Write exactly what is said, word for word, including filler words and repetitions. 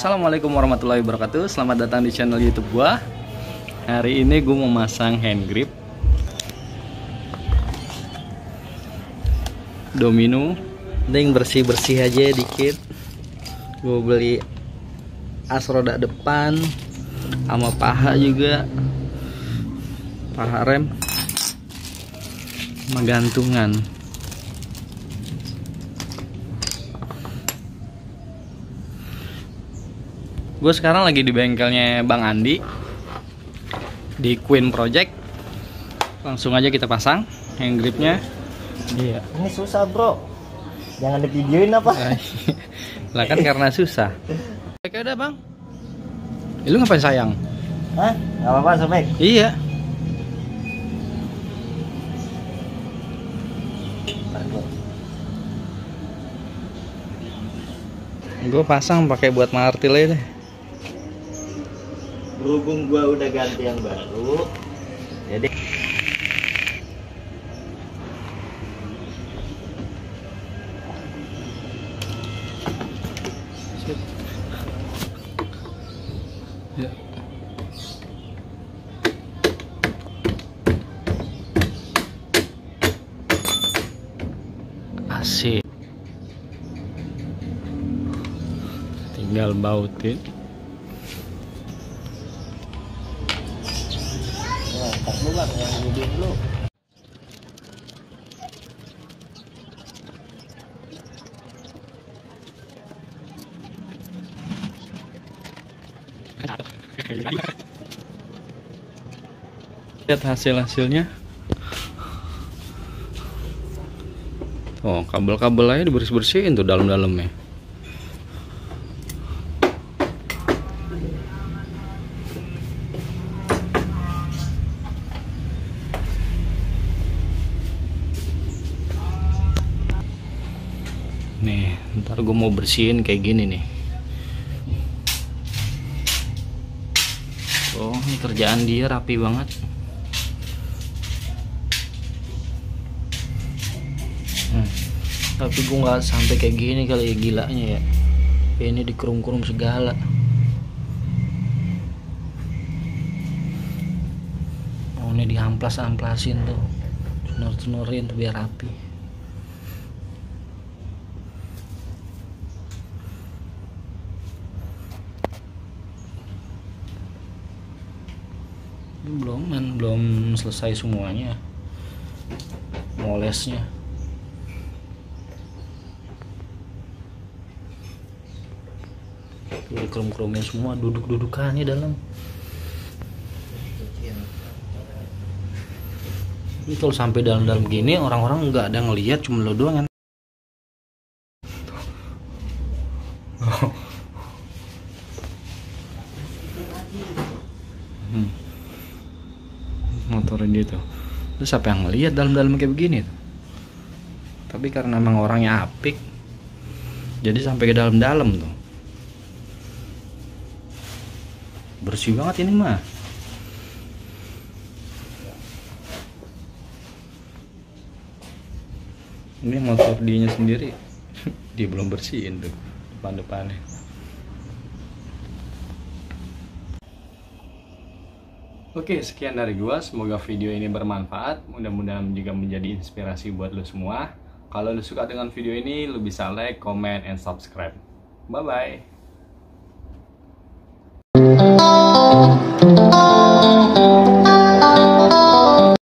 Assalamualaikum warahmatullahi wabarakatuh. Selamat datang di channel YouTube gua. Hari ini gua mau masang hand grip Domino. Mending bersih-bersih aja dikit. Gua beli as roda depan sama paha juga, paha rem sama gantungan. Gue sekarang lagi di bengkelnya Bang Andi di Queen Project. Langsung aja kita pasang hand gripnya. Iya. Ini susah bro, jangan di videoin apa? Lah kan karena susah. Oke udah bang. Eh, lu ngapain sayang? Hah? Gak apa-apa Sobek? Iya. Gue pasang pakai buat martil aja deh. Berhubung gua udah ganti yang baru, jadi ya. Asik. Tinggal bautin. tak dulu lah yang video dulu. Lihat hasil-hasilnya. Oh, kabel-kabel aja dibersih-bersihin tuh dalam-dalamnya. Nih, ntar gue mau bersihin kayak gini nih. Oh, ini kerjaan dia rapi banget. Hmm. Tapi gue nggak sampai kayak gini kali ya, gilanya ya. Ini dikerum-kerum segala. Oh, ini diamplas-amplasin tuh, cenor-cenorin tuh biar rapi. Belum man, belum selesai semuanya molesnya. Tuh krum-krumnya semua, duduk-dudukannya dalam. Ini kalau sampai dalam-dalam gini orang-orang nggak ada ngelihat, cuma lo doang kan. hmm. Motorin dia tuh. Terus siapa yang ngelihat dalam-dalam kayak begini tuh? Tapi karena emang orangnya apik, jadi sampai ke dalam-dalam tuh. Bersih banget ini mah. Ini motor dianya sendiri dia belum bersihin tuh depan-depannya. Oke, sekian dari gua. Semoga video ini bermanfaat. Mudah-mudahan juga menjadi inspirasi buat lo semua. Kalau lo suka dengan video ini, lo bisa like, comment, and subscribe. Bye-bye.